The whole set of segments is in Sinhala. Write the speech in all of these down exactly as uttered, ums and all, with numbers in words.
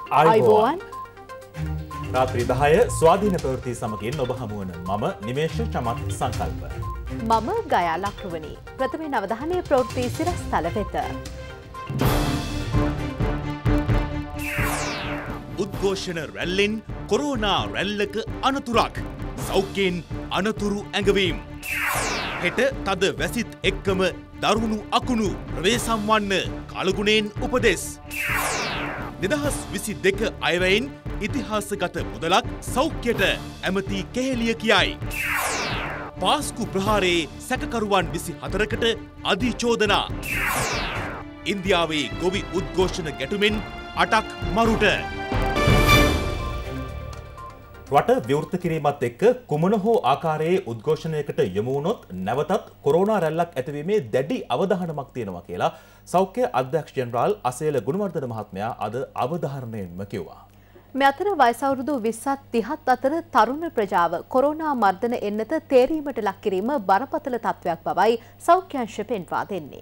ආයුබෝවන් රාත්‍රී දහය ස්වාධීන ප්‍රවෘත්ති සමගින් ඔබ හමුවන මම නිමේෂ චමත් සංකල්ප. මම ගයා ලක්රුවනි. ප්‍රථමයෙන් අවධානය ප්‍රවෘත්ති සිරස්තල වෙත. උද්ඝෝෂණ රැල්ලෙන් කොරෝනා රැල්ලක අනතුරක්. සෞඛ්‍යයෙන් අනතුරු ඇඟවීම්. හෙට තද වැසිත් එක්කම දරුණු අකුණු ප්‍රවේශම් වන්න කලගුණෙන් උපදෙස්. දෙදහස් විසි දෙක අයවැයෙන් ඉතිහාසගත මුදලක් සෞඛ්‍යයට ඇමති කෙහෙලිය කියයි. පාස්කු ප්‍රහාරයේ සැකකරුවන් විසි හතරකට අධිචෝදනා. ඉන්දියාවේ ගොවි උද්ඝෝෂණ ගැටුමෙන් අටක් මරුට. රට විවෘත කිරීමත් එක්ක කුමන හෝ ආකාරයේ උද්ඝෝෂණයකට යොමු වුණොත් නැවතත් කොරෝනා රැල්ලක් ඇතිවීමේ දැඩි අවධානමක් තියෙනවා කියලා සෞඛ්‍ය අධ්‍යක්ෂ ජෙනරාල් අසේල ගුණවර්ධන මහත්මයා අද අවධාරණයෙන්ම කිව්වා. මේ අතර වයස අවුරුදු විස්සත් තිහත් අතර තරුණ ප්‍රජාව කොරෝනා මර්ධන එන්නත තේරීමට ලක් කිරීම බරපතල තත්ත්වයක් බවයි සෞඛ්‍ය අංශ පෙන්වා දෙන්නේ.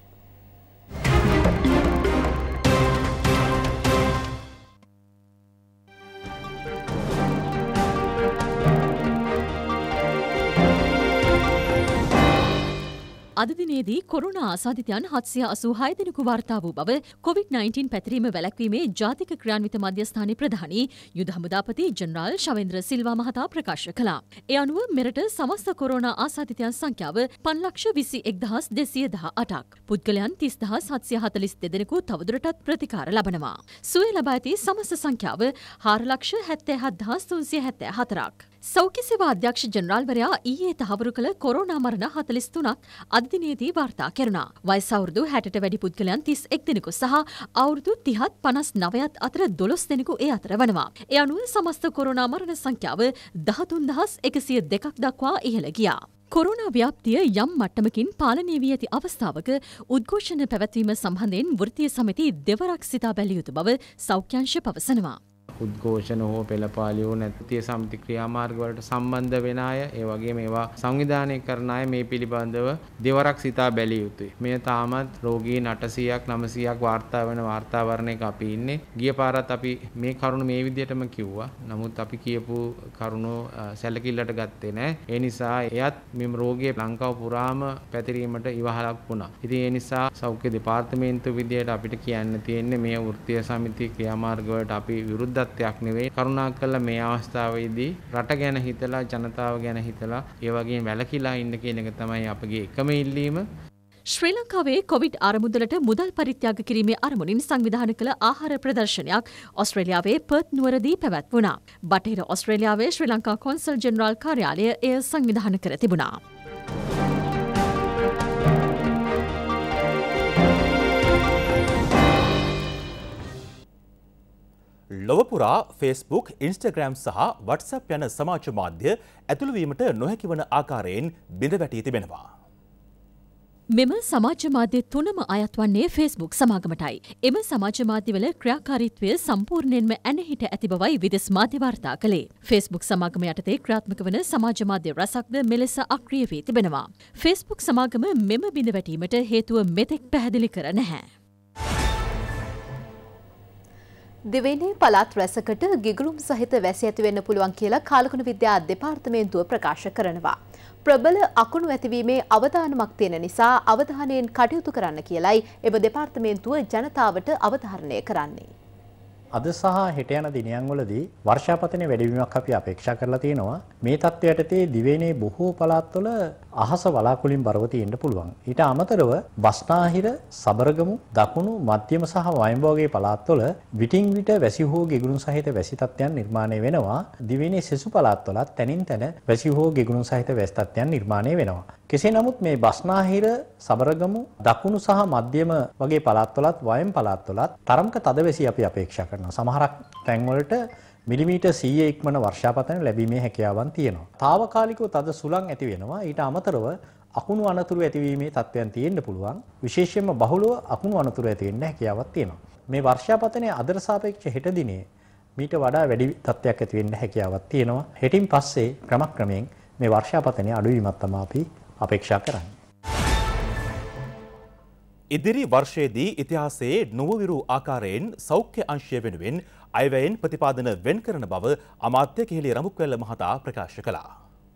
අද දිනේදී කොරෝනා ආසාදිතයන් හත්සිය අසූ හය දෙනෙකු වාර්තා වූ බව කොවිඩ් නයින්ටීන් පැතිරීම වැළැක්වීමේ ජාතික ක්‍රියාන්විත මධ්‍යස්ථානයේ ප්‍රධානී යුද හමුදාපති ජෙනරාල් ශවේන්ද්‍ර සිල්වා මහතා ප්‍රකාශ කළා. ඒ අනුව මෙරට සමස්ත කොරෝනා ආසාදිතයන් සංඛ්‍යාව පන්ලක්ෂ විසි එක්දහස් දෙසිය දහ අටක්. පුද්ගලයන් තිස් දහස් හත්සිය හතළිස් දෙදෙනෙකු තවදුරටත් ප්‍රතිකාර ලබනවා. සුවය ලබා ඇති සමස්ත සංඛ්‍යාව හාරලක්ෂ හැත්තෑ හත් දහස් තුන්සිය හැත්තෑ හතරක්. සෞඛ්‍ය සේවා අධ්‍යක්ෂ ජෙනරාල්වරයා ඊයේ තහවුරු කළ කොරෝනා මරණ හතළිස් තුනක් අද දිනේදී වාර්තා කෙරුණා. වයස අවුරුදු හැටට වැඩි පුද්ගලයන් තිස් එක් දෙනෙකු සහ අවුරුදු තිහත් පනස් නවයත් අතර දොළොස් දෙනෙකු ඒ අතර වනවා. ඒ අනුව සමස්ත කොරෝනා මරණ සංඛ්‍යාව දහතුන් දහස් එකසිය දෙකක් දක්වා ඉහළ ගියා. කොරෝනා ව්‍යාප්තිය යම් මට්ටමකින් පාලනය වී ඇති අවස්ථාවක උද්ඝෝෂණ පැවැත්වීම සම්බන්ධයෙන් වෘත්තීය සමිති දෙවරක් සිතා බැලිය යුතු බව සෞඛ්‍ය අංශ පවසනවා. උද්ඝෝෂණ හෝ පෙළපාලියෝ නැති සමිති ක්‍රියාමාර්ග වලට සම්බන්ධ වෙන අය ඒ වගේම ඒවා සංවිධානය කරන අය මේ පිළිබඳව දෙවරක් සිතා බැලිය යුතුයි. මේ තාමත් රෝගීන් අටසීයක් නවසීයක් වාර්තා වෙන වාර්තාවරණයක අපි ඉන්නේ. ගිය පාරත් අපි මේ කරුණ මේ විදිහටම කිව්වා. නමුත් අපි කියපු කරුණ සැලකිල්ලට ගත්තේ නැහැ. ඒ නිසා එයත් මේ රෝගයේ ලංකාව පුරාම පැතිරීමට ඉවහලක් වුණා. ඉතින් ඒ නිසා සෞඛ්‍ය දෙපාර්තමේන්තුව විදියට අපිට කියන්න තියෙන්නේ මේ වෘත්තීය සමිති ක්‍රියාමාර්ග වලට අපි විරුද්ධ යක් නෙවෙයි. කරුණාකරලා මේ අවස්ථාවේදී රට ගැන හිතලා ජනතාව ගැන හිතලා ඒ වගේම වැළකීලා ඉන්න කියන එක තමයි අපගේ එකම ඉල්ලීම. ශ්‍රී ලංකාවේ කොවිඩ් ආරමුදලට මුදල් පරිත්‍යාග කිරීමේ අරමුණින් සංවිධානය කළ ආහාර ප්‍රදර්ශනයක් ඔස්ට්‍රේලියාවේ පර්ත් නුවරදී පැවැත්වුණා. බටහිර ඔස්ට්‍රේලියාවේ ශ්‍රී ලංකා කොන්සල් ජෙනරාල් කාර්යාලය එය සංවිධානය කර තිබුණා. ලොව පුරා ෆේස්බුක්, ඉන්ස්ටාග්‍රෑම් සහ වට්සප් යන සමාජ මාධ්‍ය ඇතුළුවීමට නොහැකි වන ආකාරයෙන් බිඳ වැටී තිබෙනවා. මෙම සමාජ මාධ්‍ය තුනම අයත් වන්නේ ෆේස්බුක් සමාගමටයි. එම සමාජ මාධ්‍යවල ක්‍රියාකාරීත්වය සම්පූර්ණයෙන්ම ඇනහිට ඇති බවයි විදෙස් මාධ්‍ය වාර්තා කළේ. ෆේස්බුක් සමාගම යටතේ ක්‍රියාත්මක වන සමාජ මාධ්‍ය රැසක්ද මෙලෙස අක්‍රිය වී තිබෙනවා. ෆේස්බුක් සමාගම මෙම බිඳ වැටීමට හේතුව මෙතෙක් පැහැදිලි කර නැහැ. දිවයිනේ පළාත් රැසකට ගිගුරුම් සහිත වැසි ඇති වෙන්න පුළුවන් කියලා කාලගුණ විද්‍යා දෙපාර්තමේන්තුව ප්‍රකාශ කරනවා. ප්‍රබල අකුණු ඇතිවීමේ අවධානමක් තියෙන නිසා අවධානයෙන් කටයුතු කරන්න කියලයි එම දෙපාර්තමේන්තුව ජනතාවට අවධාරණය කරන්නේ. අද සහ හෙට යන දිනයන්වලදී වර්ෂාපතනයේ වැඩිවීමක් අපි අපේක්ෂා කරලා තියෙනවා. මේ තත්ත්වයට තේ දිවයිනේ බොහෝ පළාත්වල අහස වලාකුළින් බරව තියෙන්න පුළුවන්. ඊට අමතරව බස්නාහිර, සබරගමු, දකුණු, මධ්‍යම සහ වයඹ වගේ පළාත්වල විටින් විට වැසි හෝ ගිගුරුම් සහිත වැසි තත්ත්වයන් නිර්මාණය වෙනවා. දිවයිනේ සෙසු පළාත්වලත් තැනින් තැන වැසි හෝ ගිගුරුම් සහිත වැසි තත්ත්වයන් නිර්මාණය වෙනවා. කෙසේ නමුත් මේ බස්නාහිර, සබරගමු, දකුණු සහ මධ්‍යම වගේ පළාත්වලත් වයම් පළාත්වලත් තරමක තදවැසි අපි අපේක්ෂා කරනවා. සමහරක් තැන්වලට මිලිමීටර් සීය ඉක්මන වර්ෂාපතන ලැබීමේ හැකියාවන් තියෙනවා. తాවකාලිකව තද සුළං ඇති වෙනවා. ඊට අමතරව අකුණු අනතුරු ඇතිවීමේ තත්ත්වයන් තියෙන්න පුළුවන්. විශේෂයෙන්ම බහුලව අකුණු අනතුරු ඇති වෙන්න හැකියාවක් තියෙනවා. මේ වර්ෂාපතනයේ අදට සාපේක්ෂව හෙට දිනේ මීට වඩා වැඩි තත්ත්වයක් ඇති වෙන්න හැකියාවක් තියෙනවා. හෙටින් පස්සේ ක්‍රමක්‍රමයෙන් මේ වර්ෂාපතනයේ අඩුවීමක් තමයි අපි අපේක්ෂා කරන්නේ. ඉදිරි වර්ෂයේදී ඉතිහාසයේ නොවිරු ආකාරයෙන් සෞඛ්‍ය අංශය වෙනුවෙන් අයවැයෙන් ප්‍රතිපාදන වෙන් කරන බව අමාත්‍ය කෙහෙලි රඹුක්වැල්ල මහතා ප්‍රකාශ කළා.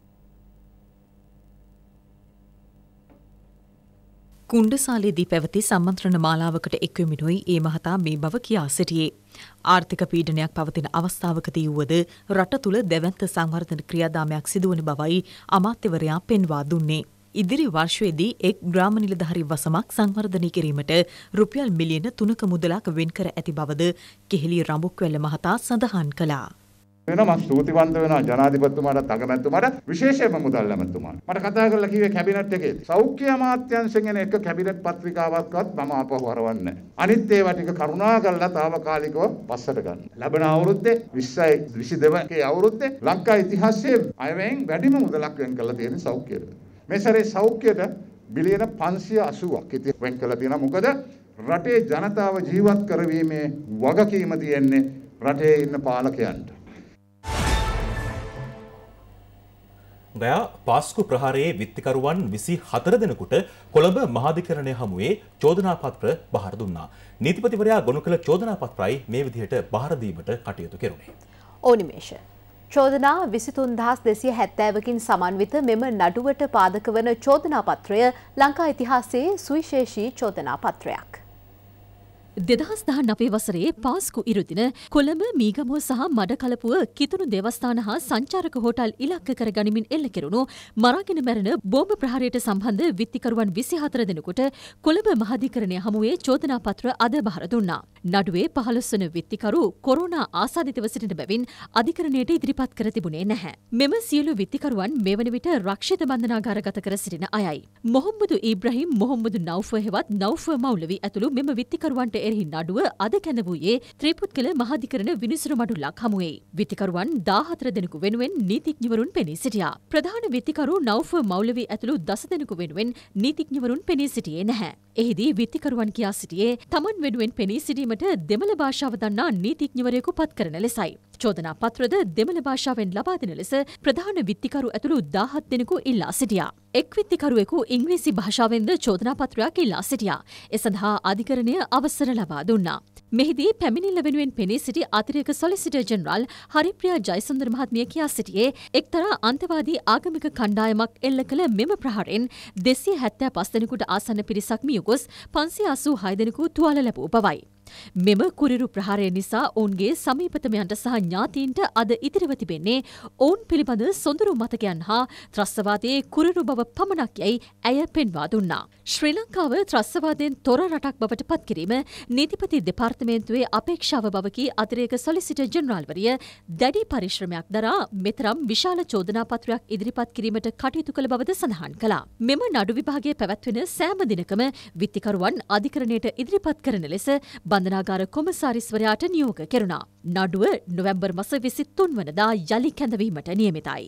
කුණ්ඩසාලේදී පැවති සම්මන්ත්‍රණ මාලාවකට එක්වෙමිනුයි ඒ මහතා මේ බව කියා සිටියේ. ආර්ථික පීඩනයක් පවතින අවස්ථාවකදී වුවද රට තුළ දැවැන්ත සංවර්ධන ක්‍රියාදාමයක් සිදුවන බවයි අමාත්‍යවරයා පෙන්වා දුන්නේ. ඉදිරි වර්ෂයේදී එක් ග්‍රාම නිලධාරී වසමක් සංවර්ධනය කිරීමට රුපියල් මිලියන තුනක මුදලක් වෙන් කර ඇති බවද කෙහෙලි රඹුක්වැල්ල මහතා සඳහන් කළා. වෙනවා මම ස්තුතිවන්ත වෙනවා ජනාධිපතිතුමාට අගමැතිතුමාට විශේෂයෙන්ම මුදල් ඇමතුමාට. මට කතා කරලා කිව්වේ කැබිනට් එකේදී සෞඛ්‍ය අමාත්‍යාංශයෙන් එන එක කැබිනට් පත්‍රිකාවක්වත් මම ආපහු හරවන්නේ නැහැ. අනිත් ඒවා ටික කරුණාකරලා తాවකාලිකව පස්සට ගන්න. ලැබෙන අවුරුද්දේ විස්සයි විසිදෙකේ අවුරුද්දේ ලංකා ඉතිහාසයේ අයවැයෙන් වැඩිම මුදලක් වෙන් කරලා තියෙන සෞඛ්‍යයට. මේ සැරේ සෞඛ්‍යයට බිලියන පන්සිය අසූවක් ඉතින් වෙන් කරලා තියෙනවා. මොකද රටේ ජනතාව ජීවත් කරවීමේ වගකීම තියෙන්නේ රටේ ඉන්න පාලකයන්ට. ගයා පාස්කු ප්‍රහාරයේ විත්තිකරුවන් විසි හතර දෙනෙකුට කොළඹ මහාධිකරණය හමුවේ චෝදනා පත්‍ර බහර දුන්නා. නීතිපතිවරයා ගොනු කළ චෝදනා පත්‍රයි මේ විදිහට බහර දීමට කටයුතු කෙරුණේ. ඕනිමේෂ චෝදනා විසිතුන් දහස් දෙසිය හැත්තෑවකින් සමන්විත මෙම නඩුවට පාදක වන චෝදනා පත්‍රය ලංකා ඉතිහාසයේ සුවිශේෂී චෝදනා පත්‍රයක්. දෙදහස් දහ නවය වසරේ පාස්කු ඉරුදින කොළඹ මීගමුව සහ මඩකලපුව කිතුණු දේවස්ථාන හා සංචාරක හෝටල් ඉලක්ක කර ගනිමින් එල්ල කෙරුණු මරාගෙන මැරෙන බෝම්බ ප්‍රහාරයට සම්බන්ධ විත්තිකරුවන් විසි හතර දෙනෙකුට කොළඹ මහාධිකරණය හමුවේ චෝදනා පත්‍ර අද බහර දුන්නා. නඩුවේ පහළොස් වන විත්තිකරු කොරෝනා ආසාදිතව සිටින බැවින් අධිකරණයට ඉදිරිපත් කර තිබුණේ නැහැ. මෙම සියලු විත්තිකරුවන් මෙවන විට රක්ෂිත බන්ධනාගාරගත කර සිටින අයයි. මොහම්මදු ඉබ්‍රහීම් මොහම්මදු නෞෆ හෙවත් නෞෆ මෞලවි ඇතුළු මෙම විත්තිකරුවන්ට එරෙහි නඩුව අද කැඳ වූයේ ත්‍රිපුත්කල මහාධිකරණ විනිසුරු මඩුල්ලක් හමුවේ. විත්තිකරුවන් දාහතර දෙනෙකු වෙනුවෙන් නීතිඥවරුන් පෙනී සිටියා. ප්‍රධාන විත්තිකරු නෞෆ මෞලවි ඇතුළු දස දෙනෙකු වෙනුවෙන් නීතිඥවරුන් පෙනී සිටියේ නැහැ. එහිදී විත්තිකරුවන් කියා සිටියේ තමන් වෙනුවෙන් පෙනී සිටීමට දෙමළ භාෂාව දන්නා නීතිඥවරයෙකු පත් කරන ලෙසයි. චෝදනා පත්‍රද දෙමළ භාෂාවෙන් ලබා දෙන ලෙස ප්‍රධාන විත්තිකරු ඇතුළු දාහත් දෙනෙකු ඉල්ලා සිටියා. එක් විත්තිකරුවෙකු ඉංග්‍රීසි භාෂාවෙන්ද චෝදනා පත්‍රයක් ඉල්ලා සිටියා. ඒ සඳහා අධිකරණය අවසර ලබා දුන්නා. මෙහිදී පැමිණිල්ල වෙනුවෙන් පෙනී සිටි අතිරේක සොලිසිටර් ජෙනරාල් හරිප්‍රියා ජයසුන්දර මහත්මිය කියා සිටියේ එක්තරා අන්තවාදී ආගමික කණ්ඩායමක් එල්ල කළ මෙම ප්‍රහාරයෙන් දෙසිය හැත්තෑ පස් දෙනෙකුට ආසන්න පිරිසක් මිය ගොස් පන්සිය අසූ හය දෙනෙකු තුවාල ලැබූ බවයි. මෙම කුරිරු ප්‍රහාරය නිසා ඔවුන්ගේ සමීපතමයන්ට සහ ඥාතීන්ට අද ඉතිරිව තිබෙන්නේ ඔවුන් පිළිබඳ සොඳුරු මතකයන් හා ත්‍රස්තවාදයේ කුරිරු බව පමණක් යැයි ඇය පෙන්වා දුන්නා. ශ්‍රී ලංකාව ත්‍රස්තවාදයෙන් තොර රටක් බවට පත් කිරීම නීතිපති දෙපාර්තමේන්තුවේ අපේක්ෂාව බවකී අතිරේක සොලිසිටර් ජෙනරාල්වරිය දැඩි පරිශ්‍රමයක් දරා මෙතරම් විශාල චෝදනා පත්‍රයක් ඉදිරිපත් කිරීමට කටයුතු කළ බවද සඳහන් කළා. මෙම නඩු විභාගයේ පැවැත්වෙන සෑම දිනකම විත්තිකරුවන් අධිකරණයට ඉදිරිපත් කරන ලෙස බන්ධනාගාර කොමසාරිස්වරයාට නියෝග කෙරුණා. නඩුව නොවැම්බර් මාස විසිතුන් වනදා යළි කැඳවීමට නියමිතයි.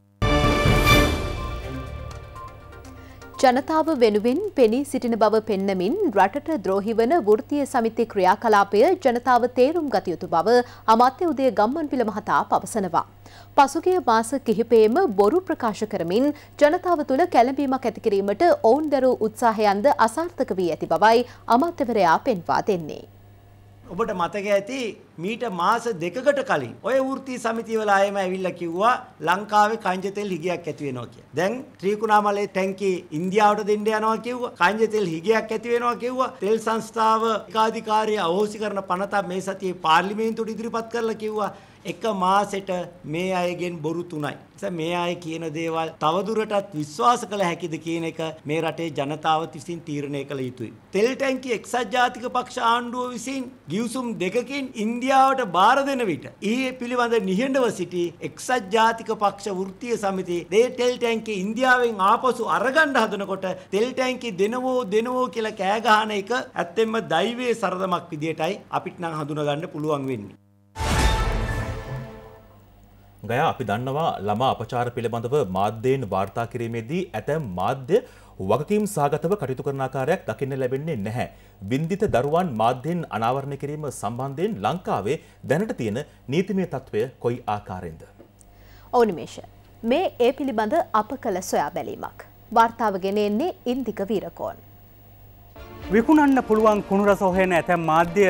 ජනතාව වෙනුවෙන් පෙනී සිටින බව පෙන්නමින් රටට ද්‍රෝහි වන වෘත්තීය සමිති ක්‍රියාකලාපය ජනතාව තේරුම් ගත යුතු බව අමාත්‍ය උදය ගම්මන්පිල මහතා පවසනවා. පසුගිය මාස කිහිපයේම බොරු ප්‍රකාශ කරමින් ජනතාව තුළ කැළඹීමක් ඇති කිරීමට ඔවුන් දරූ උත්සාහයන්ද අසාර්ථක වී ඇති බවයි අමාත්‍යවරයා පෙන්වා දෙන්නේ. ඔබට මතක ඇති මීට මාස දෙකකට කලින් ඔය වෘත්තීය සමිතිය වල ආයෙම ඇවිල්ලා කිව්වා ලංකාවේ කංජ තෙල් හිගයක් ඇති වෙනවා කියලා. දැන් ත්‍රිකුණාමලේ ටැංකිය ඉන්දියාවට දෙන්න යනවා කිව්වා. කංජ තෙල් හිගයක් ඇති වෙනවා කිව්වා. තෙල් සංස්ථාව ඒකාධිකාරිය අවෝසි කරන පනත මේ සතියේ පාර්ලිමේන්තුවට ඉදිරිපත් කරලා කිව්වා. එක මාසෙට මේ අයගෙන් බොරු තුනයි. මේ අය කියන දේවල් තවදුරටත් විශ්වාස කළ හැකිද කියන එක මේ රටේ ජනතාව විසින් තීරණය කළ යුතුයි. තෙල් ටැංකිය එක්සත් ජාතික පක්ෂ ආණ්ඩුව විසින් ගිවිසුම් දෙකකින් ඉන්දියාවට බාර දෙන විට ඊයේ පිළිබඳ නිහඬව සිටි එක්සත් ජාතික පක්ෂ වෘත්තීය සමිතිය මේ තෙල් ටැංකිය ඉන්දියාවෙන් ආපසු අරගන්න හදනකොට තෙල් ටැංකිය දෙනවෝ දෙනවෝ කියලා කෑ ගහන එක ඇත්තෙන්ම දෛවයේ සරදමක් විදියටයි අපිට නම් හඳුනා ගන්න පුළුවන් වෙන්නේ. ගයා අපි දන්නවා ළමා අපචාර පිළිබඳව මාධ්‍යයෙන් වාර්තා කිරීමේදී ඇතැම් මාධ්‍ය වගකීම් සහගතව කටයුතු කරන ආකාරයක් දකින්න ලැබෙන්නේ නැහැ. වින්දිත දරුවන් මාධ්‍යයෙන් අනාවරණය කිරීම සම්බන්ධයෙන් ලංකාවේ දැනට තියෙන නීතිමය තත්ත්වය කොයි ආකාරයෙන්ද? ඕනිමේෂ මේ ඒ පිළිබඳ අප කළ සොයා බැලීමක්. වාර්තාව ගෙන එන්නේ ඉන්දික වීරකෝන්. විකුණන්න පුළුවන් කුණු රස හොයන ඇතැම් මාධ්‍ය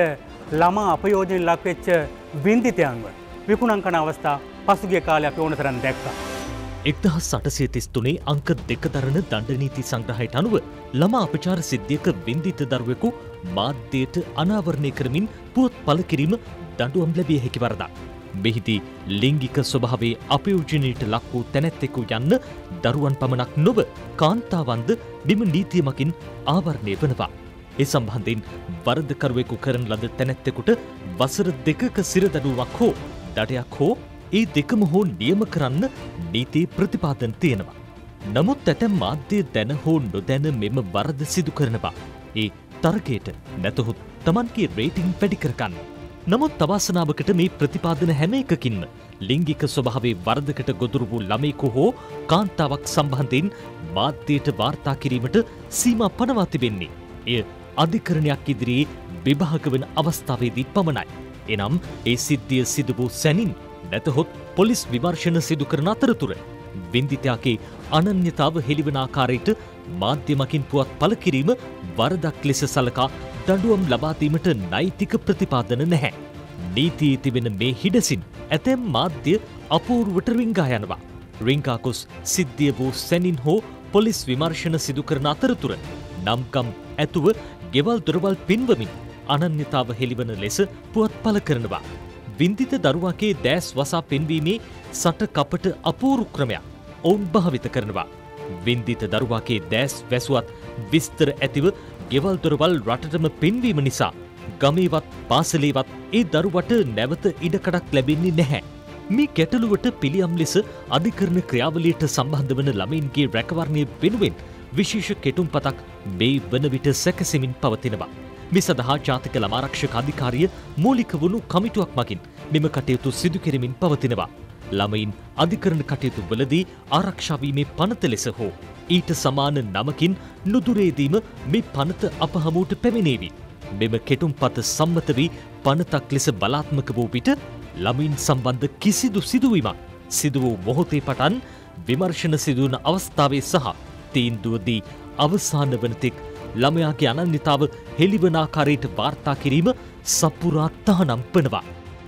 ළමා අපයෝජන ලක් වෙච්ච වින්දිතයන්ව විකුණන් කරන අවස්ථා පසුගිය කාලේ අපි ඕන තරම් දැක්කා. එක්දහස් අටසිය තිස් තුනේ අංක දෙක දරන දණ්ඩනීති සංග්‍රහයට අනුව ළමා අපචාර සිද්ධියක වින්දිත දරුවෙකු මාධ්‍යයට අනාවරණය කරමින් පුවත් පළ කිරීම දඬුවම් ලැබිය හැකි වරදක්. මෙහිදී ලිංගික ස්වභාවයේ අපයෝජනයට ලක් වූ තැනැත්තෙකු යන්න දරුවන් පමණක් නොව කාන්තාවන්ද බිම නීතිය මකින් ආවරණය වනවා. ඒ සම්බන්ධයෙන් වරදකරුවෙකු කරන ලද තැනැත්තෙකුට වසර දෙකක සිරදඬුවමක් හෝ දඩයක් හෝ ඒ දෙකම හෝ නියම කරන්න නීතියේ ප්‍රතිපාදන තියෙනවා. නමුත් ඇතැම් මාධ්‍ය දැන හෝ නොදැන මෙම වරද සිදු කරනවා. ඒ තරගයට නැතහොත් තමන්ගේ රේටිං වැඩි කරගන්න. නමුත් අවාසනාවකට මේ ප්‍රතිපාදන හැම එකකින්ම ලිංගික ස්වභාවයේ වරදකට ගොදුරු වූ ළමයෙකු හෝ කාන්තාවක් සම්බන්ධයෙන් මාධ්‍යයට වාර්තා කිරීමට සීමා පනවා තිබෙන්නේ. එය අධිකරණයක් ඉදිරියේ විභාග වන අවස්ථාවේදී පමණයි. එනම් ඒ සිද්ධිය සිදු වූ සැනින් නැතහොත් පොලිස් විමර්ශන සිදු කරන අතරතුර වින්දිතයාගේ අනන්‍යතාව හෙළිවන ආකාරයට මාධ්‍ය මකින් පුවත් පළ කිරීම වරදක් ලෙස සලකා දඬුවම් ලබා දීමට නෛතික ප්‍රතිපාදන නැහැ. නීතියේ තිබෙන මේ හිඩසින් ඇතැම් මාධ්‍ය අපූර්වට රිංගා යනවා. රිංගා ගොස් සිද්ධිය වූ සැනින් හෝ පොලිස් විමර්ශන සිදු කරන අතරතුර නම්කම් ඇතුව ගෙවල් දොරවල් පින්වමින් අනන්‍යතාව හෙළිවන ලෙස පුවත් පළ කරනවා. වින්දිත දරුවාගේ දෑස් වසා පෙන්වීමේ සට කපට අපූරු ක්‍රමයක් ඔවුන් භාවිත කරනවා. වින්දිත දරුවාගේ දෑස් වැසුවත් විස්තර ඇතිව ගෙවල් දොරවල් රටටම පෙන්වීම නිසා ගමේවත් පාසලේවත් ඒ දරුවට නැවත ඉඩකඩක් ලැබෙන්නේ නැහැ. මේ ගැටලුවට පිළියම් ලෙස අධිකරණ ක්‍රියාවලියට සම්බන්ධ වන ළමයින්ගේ රැකවරණය වෙනුවෙන් විශේෂ කෙටුම්පතක් මේ වන විට සැකසෙමින් පවතිනවා. මේ සඳහා ජාතික ළමාරක්ෂක අධිකාරිය මූලික වුණු කමිටුවක් මගින් මෙම කටයුතු සිදු කෙරෙමින් පවතිනවා. ළමයින් අධිකරණ කටයුතු වලදී ආරක්ෂා වීමේ පනත ලෙස හෝ ඊට සමාන නමකින් නුදුරේදීම මේ පනත අප හමුවට පැමිණේවි. මෙම කෙටුම්පත සම්මත වී පනතක් ලෙස බලාත්මක වූ විට ළමයින් සම්බන්ධ කිසිදු සිදුවීමක් සිදු වූ මොහොතේ පටන් විමර්ශන සිදුවන අවස්ථාවේ සහ තීන්දුවදී අවසාන වන තෙක් ළමයාගේ අනන්‍යතාව හෙළිවන ආකාරයට වාර්තා කිරීම සපුරා තහනම් වනවා.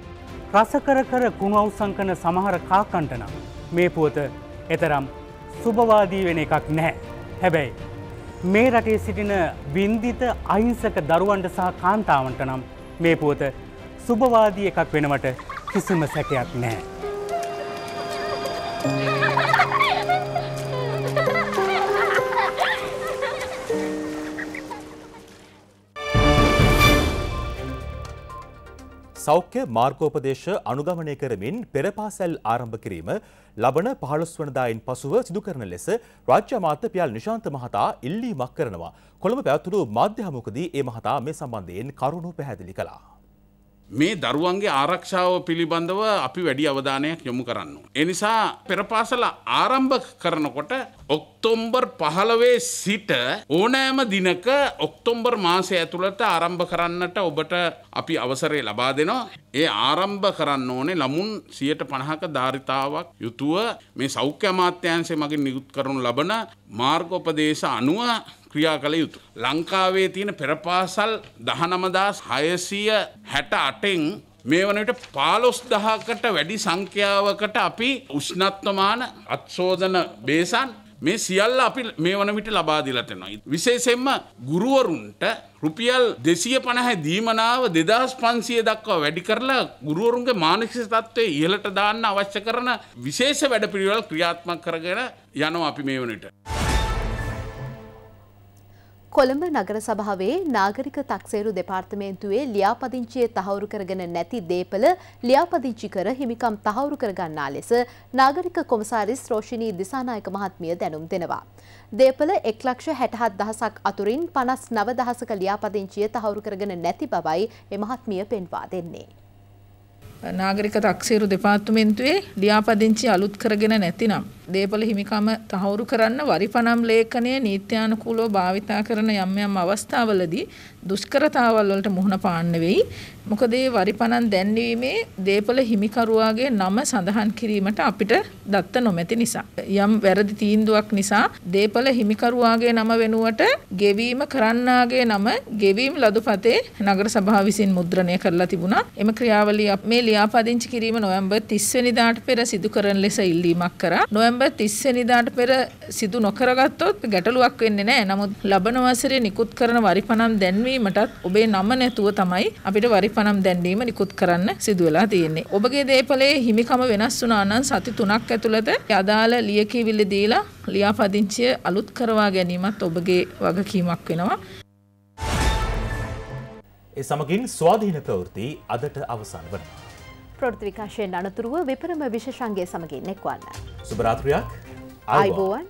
රසකර කර කුණු අවසන් කරන සමහර කාකන්ට නම් මේ පුවත එතරම් සුබවාදී වෙන එකක් නැහැ. හැබැයි මේ රටේ සිටින වින්දිත අහිංසක දරුවන්ට සහ කාන්තාවන්ට නම් මේ පුවත සුබවාදී එකක් වෙනවට කිසිම සැකයක් නැහැ. සෞඛ්‍ය මාර්ගෝපදේශ අනුගමනය කරමින් පෙරපාසැල් ආරම්භ කිරීම ලබන පහළොස් වනදායින් පසුව සිදු කරන ලෙස රාජ්‍ය අමාත්‍ය පියල් නිශාන්ත මහතා ඉල්ලීමක් කරනවා. කොළඹ පැවැත්වුණු මාධ්‍ය හමුවකදී ඒ මහතා මේ සම්බන්ධයෙන් කරුණු පැහැදිලි කළා. මේ දරුවන්ගේ ආරක්ෂාව පිළිබඳව අපි වැඩි අවධානයක් යොමු කරන්න. ඒ නිසා පෙරපාසල ආරම්භ කරනකොට ඔක්තෝබර් පහළොව සිට ඕනෑම දිනක ඔක්තෝබර් මාසය ඇතුළත ආරම්භ කරන්නට ඔබට අපි අවසරය ලබා දෙනවා. ඒ ආරම්භ කරන්න ඕනේ ළමුන් සියයට පනහක ධාරිතාවක් යුතුව මේ සෞඛ්‍ය අමාත්‍යාංශය මගින් නිකුත් කරනු ලබන මාර්ගෝපදේශ අනුව ක්‍රියා කළ යුතු. ලංකාවේ තියෙන පෙරපාසල් දහනමදාස් හයසිය හැට අටෙන් මේ වන විට පාලොස් දහකට වැඩි සංඛ්‍යාවකට අපි උෂ්ණත්වමාන අත්ශෝධන බේසන් මේ සියල්ල අපි මේ වන විට ලබා දීලා තියෙනවා. විශේෂයෙන්ම ගුරුවරුන්ට රුපියල් දෙසිය පනහ දීමනාව දෙදහස් පන්සිය දක්වා වැඩි කරලා ගුරුවරුන්ගේ මානසික තත්ත්වය ඉහළට දාන්න අවශ්‍ය කරන විශේෂ වැඩපිළිවෙළ ක්‍රියාත්මක කරගෙන යනවා අපි මේ වන විට. කොළඹ නගර සභාවේ නාගරික තක්සේරු දෙපාර්තමේන්තුවේ ලියාපදිංචිය තහවුරු කරගෙන නැති දේපල ලියාපදිංචි කර හිමිකම් තහවුරු කරගන්නා ලෙස නාගරික කොමසාරිස් රෝෂිනී දිසානායක මහත්මිය දැනුම් දෙනවා. දේපල එක් ලක්ෂ හැටහත් දහසක් අතුරින් පනස් නව දහසක ලියාපදිංචිය තහවුරු කරගෙන නැති බවයි එම මහත්මිය පෙන්වා දෙන්නේ. නාගරික තක්සේරු දෙපාර්තමේන්තුවේ ලියාපදිංචි අලුත් කරගෙන නැතිනම් දේපල හිමිකම තහවුරු කරන්න වරිපනම් ලේඛනය නීත්‍යානුකූලව භාවිතා කරන යම් යම් අවස්ථාවලදී දුෂ්කරතාවල් වලට මුහුණ පාන්න වෙයි. මොකද මේ වරිපනම් දැන්වීමේ දේපල හිමිකරුවාගේ නම සඳහන් කිරීමට අපිට දත්ත නොමැති නිසා. යම් වැරදි තීන්දුවක් නිසා දේපල හිමිකරුවාගේ නම වෙනුවට ගෙවීම කරන්නාගේ නම ගෙවීම් ලදුපතේ නගර සභාව විසින් මුද්‍රණය කරලා තිබුණා. එම ක්‍රියාවලිය මේ ලියාපදිංචි කිරීම නොවැම්බර් තිස් වෙනිදාට පෙර සිදු කරන ලෙස ඉල්ලීමක් කරා. නොවැම්බර් තිස් වෙනිදාට පෙර සිදු නොකරගත්තොත් ගැටලුවක් වෙන්නේ නැහැ. නමුත් ලබන වසරේ නිකුත් කරන වරිපනම් දැන්වීමටත් ඔබේ නම නැතුව තමයි අපිට වරිපනම් දැන්වීම නිකුත් කරන්න සිදු වෙලා තියෙන්නේ. ඔබගේ දේපලේ හිමිකම වෙනස් වුණා නම් සති තුනක් ඇතුළත අදාළ ලියකියවිලි දීලා ලියාපදිංචිය අලුත් කරවා ගැනීමත් ඔබගේ වගකීමක් වෙනවා. ඒ සමගින් ස්වාධීන ප්‍රවෘත්ති අදට අවසන් වනවා. ප්‍රවෘත්ති විකාශයෙන් අනතුරුව විපරම විශේෂාංගයේ සමගින් එක්වන්න. සුබ රාත්‍රියක්. ආයුබෝවන්.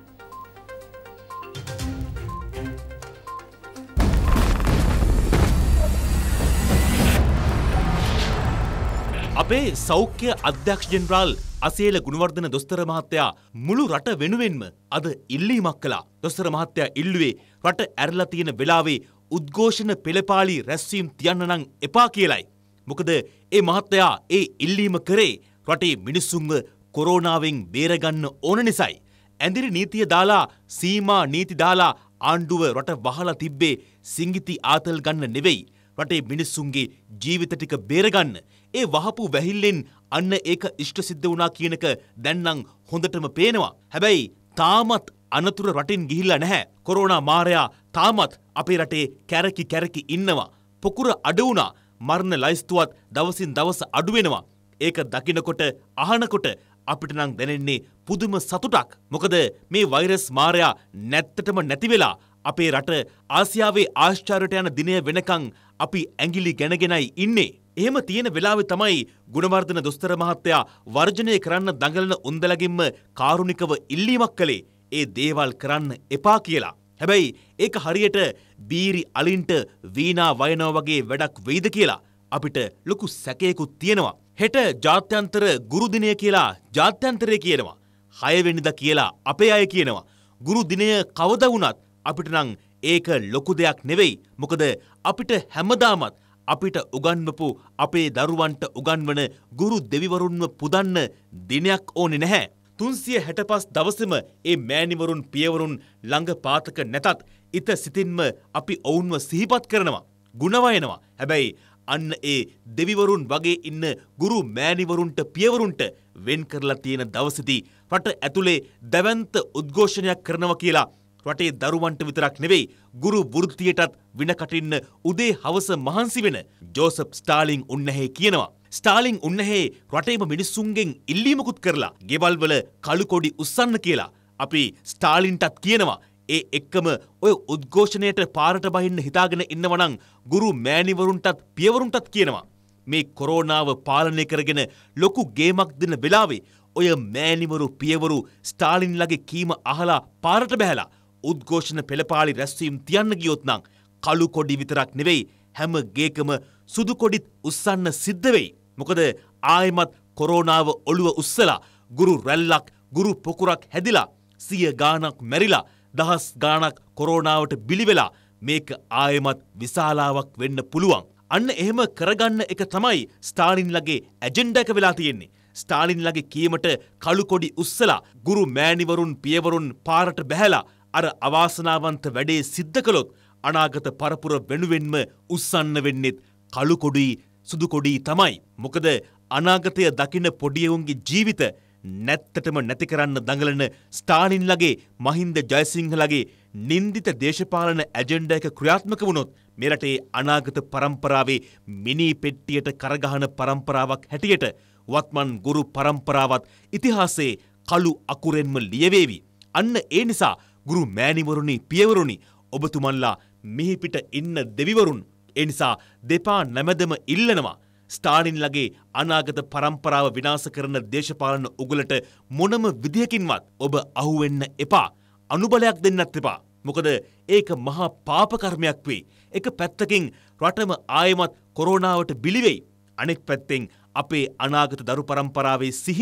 අපේ සෞඛ්‍ය අධ්‍යක්ෂ ජෙනරාල් අසේල ගුණවර්ධන දොස්තර මහත්තයා මුළු රට වෙනුවෙන්ම අද ඉල්ලීමක් කළා. දොස්තර මහත්තයා ඉල්ලුවේ රට ඇරලා තියෙන වෙලාවේ උද්ඝෝෂණ පෙළපාලි රැස්වීම් තියන්න නම් එපා කියලයි. මොකද ඒ මහත්තයා ඒ ඉල්ලීම කරේ රටේ මිනිස්සුන්ව කොරෝනාවෙන් බේරගන්න ඕන නිසායි. ඇඳිරි නීතිය දාලා සීමා නීති දාලා ආණ්ඩුව රට වහලා තිබ්බේ සිංගිති ආතල් ගන්න නෙවෙයි. රටේ මිනිස්සුන්ගේ ජීවිත ටික බේරගන්න. ඒ වහපු වැහිල්ලෙන් අන්න ඒක ඉෂ්ට සිද්ධ වුණා කියනක දැන් නම් හොඳටම පේනවා. හැබැයි තාමත් අනතුර රටින් ගිහිල්ලා නැහැ. කොරෝනා මාරයා තාමත් අපේ රටේ කැරකි කැරකි ඉන්නවා. පොකුර අඩු වුණා. මරණ ලයිස්තුවත් දවසින් දවස අඩු වෙනවා. ඒක දකිනකොට අහනකොට අපිට නම් දැනෙන්නේ පුදුම සතුටක්. මොකද මේ වෛරස් මාරයා නැත්තටම නැති වෙලා අපේ රට ආසියාවේ ආශ්චර්යයට යන දිනය වෙනකන් අපි ඇඟිලි ගැනගෙනයි ඉන්නේ. එහෙම තියෙන වෙලාවේ තමයි ගුණවර්ධන දොස්තර මහත්තයා වර්ජනය කරන්න දඟලන උන්දලගින්ම කාරුණිකව ඉල්ලීමක් කළේ ඒ දේවල් කරන්න එපා කියලා. හැබැයි ඒක හරියට බීරි අලින්ට වීණා වයනවා වගේ වැඩක් වෙයිද කියලා අපිට ලොකු සැකයකුත් තියෙනවා. හෙට ජාත්‍යන්තර ගුරු දිනය කියලා ජාත්‍යන්තරය කියනවා. හය වෙනිදා කියලා අපේ අය කියනවා. ගුරු දිනය කවදා වුණත් අපිට නම් ඒක ලොකු දෙයක් නෙවෙයි. මොකද අපිට හැමදාමත් අපිට උගන්වපු අපේ දරුවන්ට උගන්වන ගුරු දෙවිවරුන්ව පුදන්න දිනයක් ඕනේ නැහැ. තුන්සිය හැට පස් දවසෙම ඒ මෑණිවරුන් පියවරුන් ළඟ පාතක නැතත් ඉත සිතින්ම අපි ඔවුන්ව සිහිපත් කරනවා. ගුණවයනවා. හැබැයි අන්න ඒ දෙවිවරුන් වගේ ඉන්න ගුරු මෑණිවරුන්ට පියවරුන්ට වෙන් කරලා තියෙන දවසේදී රට ඇතුලේ දැවැන්ත උද්ඝෝෂණයක් කරනවා කියලා රටේ දරුවන්ට විතරක් නෙවෙයි ගුරු වෘත්තියටත් විනකටින්න උදේ හවස මහන්සි වෙන ජෝසප් ස්ටාලින් උන්නැහේ කියනවා. ස්ටාලින් උන්නැහේ රටේම මිනිස්සුන්ගෙන් ඉල්ලීමකුත් කරලා ගෙවල් වල කළු කොඩි උස්සන්න කියලා අපි ස්ටාලින්ටත් කියනවා. ඒ එක්කම ඔය උද්ඝෝෂණයට පාරට බහින්න හිතාගෙන ඉන්නවනම් ගුරු මෑණිවරුන්ටත් පියවරුන්ටත් කියනවා. මේ කොරෝනාව පාලනය කරගෙන ලොකු ගේමක් දෙන වෙලාවේ ඔය මෑණිවරු පියවරු ස්ටාලින්ලගේ කීම අහලා පාරට බැහැලා උද්ඝෝෂණ පෙළපාලි රැස්වීම් තියන්න ගියොත් නම් කළු කොඩි විතරක් නෙවෙයි හැම ගේකම සුදු කොඩිත් උස්සන්න සිද්ධ වෙයි. මොකද ආයෙමත් කොරෝනාව ඔළුව උස්සලා ගුරු රැල්ලක් ගුරු පොකුරක් හැදිලා සිය ගාණක් මැරිලා දහස් ගාණක් කොරෝනාවට බිලි වෙලා මේක ආයෙමත් විශාලාවක් වෙන්න පුළුවන්. අන්න එහෙම කරගන්න එක තමයි ස්ටාලින්ලගේ ඇජෙන්ඩා එක වෙලා තියෙන්නේ. ස්ටාලින්ලගේ කීමට කළු කොඩි උස්සලා ගුරු මෑණිවරුන් පියවරුන් පාරට බැහැලා අර අවාසනාවන්ත වැඩේ සිද්ධ කළොත් අනාගත පරපුර වෙනුවෙන්ම උස්සන්න වෙන්නෙත් කළු කොඩි සුදු කොඩි තමයි. මොකද අනාගතය දකින පොඩියවුන්ගේ ජීවිත නැත්තටම නැති කරන්න දඟලන ස්ටාලින්ලගේ මහින්ද ජයසිංහලගේ නින්දිත දේශපාලන ඇජෙන්ඩා එක ක්‍රියාත්මක වුණොත් මේ රටේ අනාගත පරම්පරාවේ මිනි පෙට්ටියට කරගහන පරම්පරාවක් හැටියට වත්මන් ගුරු පරම්පරාවත් ඉතිහාසයේ කළු අකුරෙන්ම ලියවේවි. අන්න ඒ නිසා ගුරු මෑණිවරුනි පියවරුනි ඔබතුමන්ලා මිහි පිට ඉන්න දෙවිවරුන් ඒ නිසා දෙපා නැමැදම ඉල්ලනවා ස්ටාලින්ලගේ අනාගත පරම්පරාව විනාශ කරන දේශපාලන උගලට මොනම විදියකින්වත් ඔබ අහුවෙන්න එපා. අනුබලයක් දෙන්නත් එපා. මොකද ඒක මහා පාප කර්මයක් වෙයි. එක පැත්තකින් රටම ආයෙමත් කොරෝනාවට බිලි වෙයි. අනෙක් පැත්තෙන් අපේ අනාගත දරු පරම්පරාවේ සිහින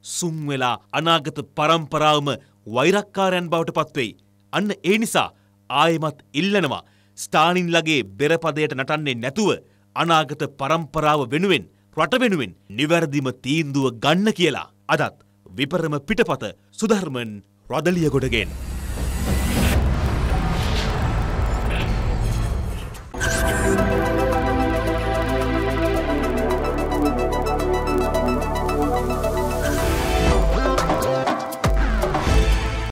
සුන් වෙලා අනාගත පරම්පරාවම වෛරක්කාරයන් බවට පත්වෙයි. අන්න ඒ නිසා ආයෙමත් ඉල්ලනවා ස්ටාලින්ලගේ බෙරපදයට නටන්නේ නැතුව අනාගත පරම්පරාව වෙනුවෙන් රට වෙනුවෙන් නිවැරදිම තීන්දුව ගන්න කියලා. අදත් විපරම පිටපත සුධර්මන් රොදලියගොඩගෙන්